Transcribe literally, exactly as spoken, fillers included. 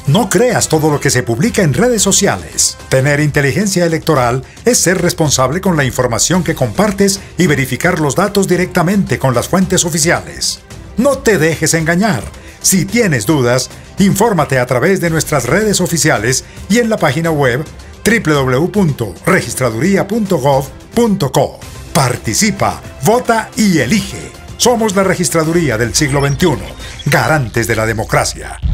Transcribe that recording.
No creas todo lo que se publica en redes sociales. Tener inteligencia electoral es ser responsable con la información que compartes y verificar los datos directamente con las fuentes oficiales. No te dejes engañar. Si tienes dudas, infórmate a través de nuestras redes oficiales y en la página web doble u doble u doble u punto registraduría punto gov punto co. Participa, vota y elige. Somos la Registraduría del siglo veintiuno, garantes de la democracia.